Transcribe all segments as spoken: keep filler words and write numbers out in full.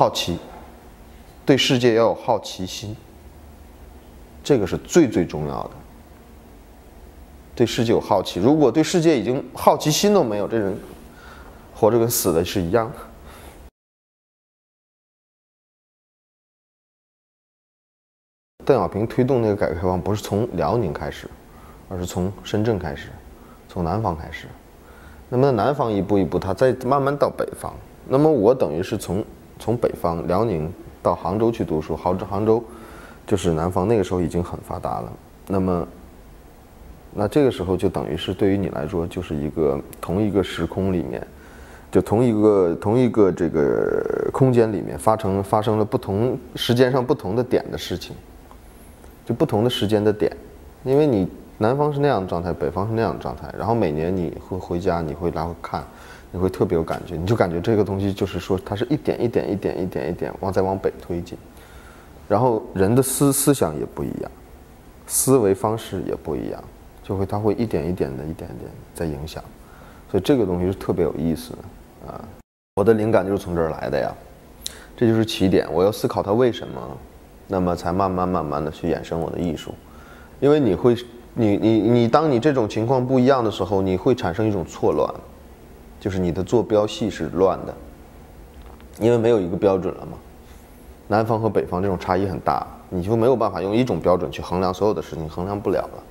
好奇，对世界要有好奇心，这个是最最重要的。对世界有好奇，如果对世界已经好奇心都没有，这人活着跟死的是一样的。邓小平推动那个改革开放不是从辽宁开始，而是从深圳开始，从南方开始。那么南方一步一步，它再慢慢到北方。那么我等于是从从北方辽宁到杭州去读书，杭州杭州就是南方，那个时候已经很发达了。那么，那这个时候就等于是对于你来说，就是一个同一个时空里面，就同一个同一个这个空间里面发生发生了不同时间上不同的点的事情。就不同的时间的点，因为你南方是那样的状态，北方是那样的状态，然后每年你会回家，你会来回看，你会特别有感觉，你就感觉这个东西就是说它是一点一点一点一点一点往再往北推进，然后人的思思想也不一样，思维方式也不一样，就会它会一点一点的一点一点在影响，所以这个东西是特别有意思的啊。我的灵感就是从这儿来的呀，这就是起点，我要思考它为什么。那么才慢慢慢慢的去衍生我的艺术，因为你会，你你你，当你这种情况不一样的时候，你会产生一种错乱，就是你的坐标系是乱的，因为没有一个标准了嘛。南方和北方这种差异很大，你就没有办法用一种标准去衡量所有的事情，衡量不了了。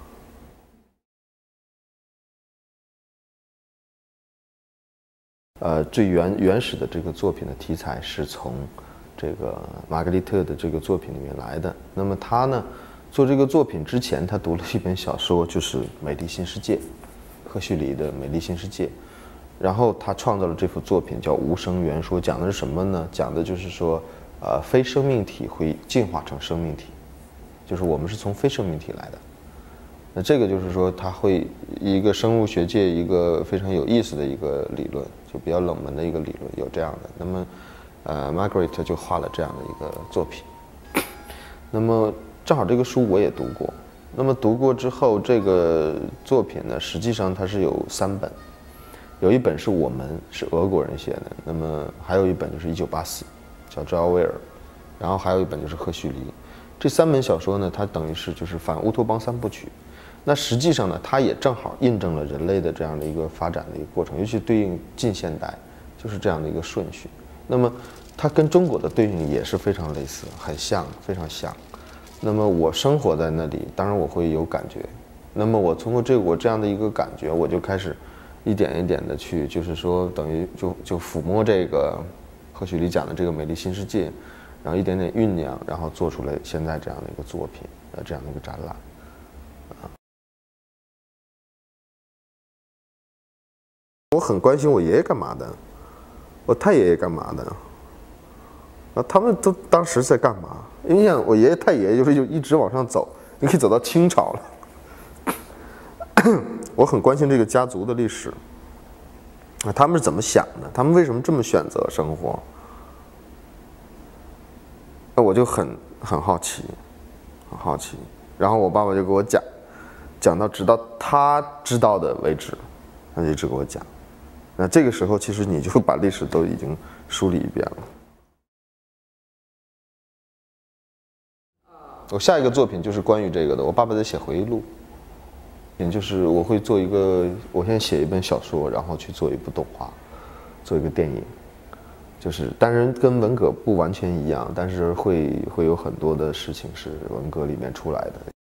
呃，最原原始的这个作品的题材是从这个玛格丽特的这个作品里面来的。那么他呢，做这个作品之前，他读了一本小说，就是《美丽新世界》，赫胥黎的《美丽新世界》。然后他创造了这幅作品叫《无声原说》，讲的是什么呢？讲的就是说，呃，非生命体会进化成生命体，就是我们是从非生命体来的。那这个就是说，它会一个生物学界一个非常有意思的一个理论，就比较冷门的一个理论，有这样的。那么，呃 ，Margaret 就画了这样的一个作品。那么正好这个书我也读过。那么读过之后，这个作品呢，实际上它是有三本，有一本是我们是俄国人写的，那么还有一本就是一九八四，叫赵奥威尔，然后还有一本就是赫胥黎。这三本小说呢，它等于是就是反乌托邦三部曲。那实际上呢，它也正好印证了人类的这样的一个发展的一个过程，尤其对应近现代，就是这样的一个顺序。那么它跟中国的对应也是非常类似，很像，非常像。那么我生活在那里，当然我会有感觉。那么我通过这我这样的一个感觉，我就开始一点一点的去，就是说等于就就抚摸这个赫胥黎讲的这个美丽新世界，然后一点点酝酿，然后做出来现在这样的一个作品，呃，这样的一个展览。我很关心我爷爷干嘛的，我太爷爷干嘛的，啊，他们都当时在干嘛？因为像我爷爷太爷爷就是就一直往上走，你可以走到清朝了。我很关心这个家族的历史，啊，他们是怎么想的？他们为什么这么选择生活？那我就很很好奇，很好奇。然后我爸爸就给我讲，讲到直到他知道的为止，他就一直给我讲。那这个时候，其实你就把历史都已经梳理一遍了。我下一个作品就是关于这个的，我爸爸在写回忆录，也就是我会做一个，我先写一本小说，然后去做一部动画，做一个电影，就是当然跟文革不完全一样，但是会会有很多的事情是文革里面出来的。